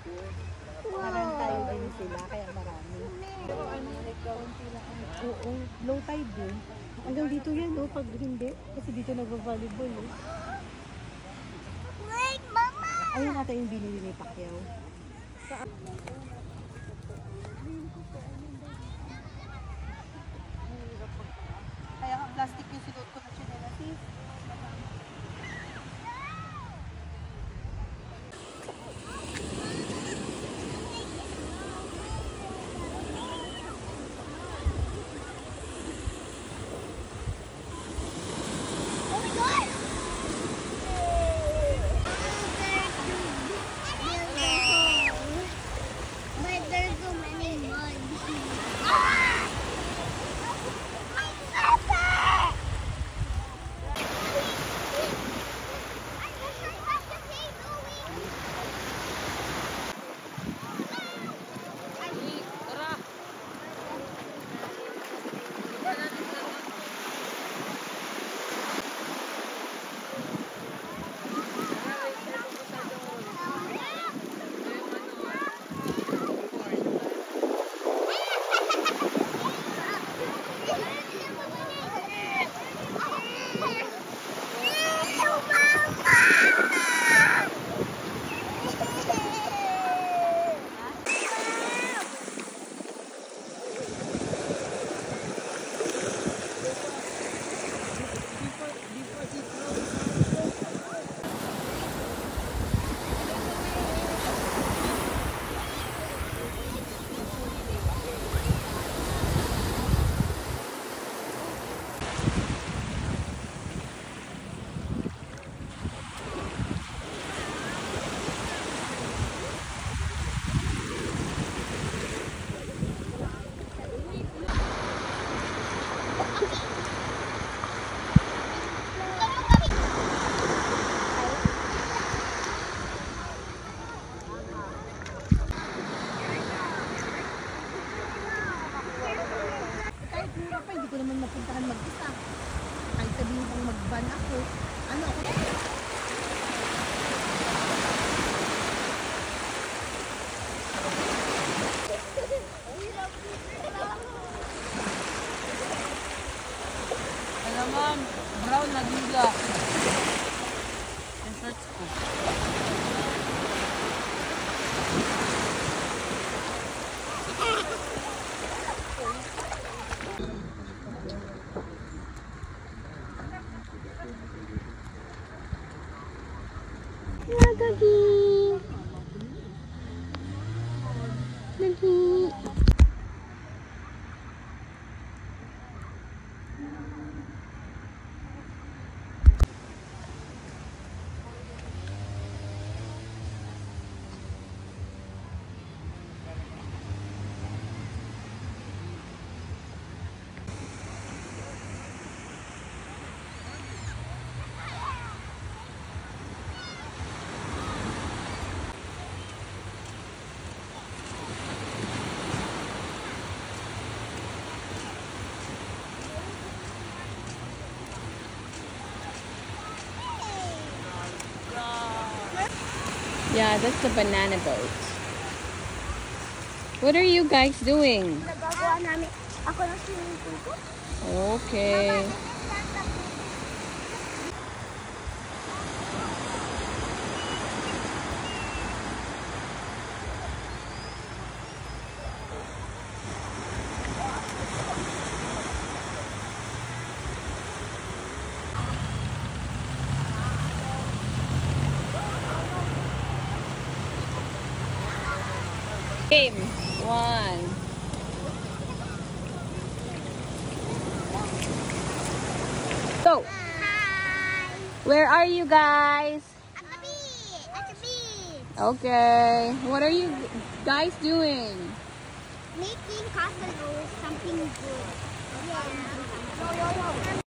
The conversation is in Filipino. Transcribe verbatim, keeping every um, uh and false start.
Parang tayo din sila, kaya marami. Pero ano, oo, low tide eh. Hanggang dito yan, oh, pag hindi. Kasi dito nag-volleyball, oh. Wait, Mama! Ayun natin yung binili ni Pacquiao. Saan? Kaya nga plastic yung sinuot ko na siya nila, sis. Hindi ko naman mapuntahan mag-isa. Kahit sabihin kong mag-van ako. Ano ako? Alam ma'am, brown na giga. Yung shorts ko. Dagi. Dagi. Yeah, that's a banana boat. What are you guys doing? Nagagawa namin ako ng swimming pool ko. Okay. Game one. Go. Hi. Where are you guys? At the beach. At the beach. Okay. What are you guys doing? Making castle rolls, something good. Yeah. Yo, yo, yo.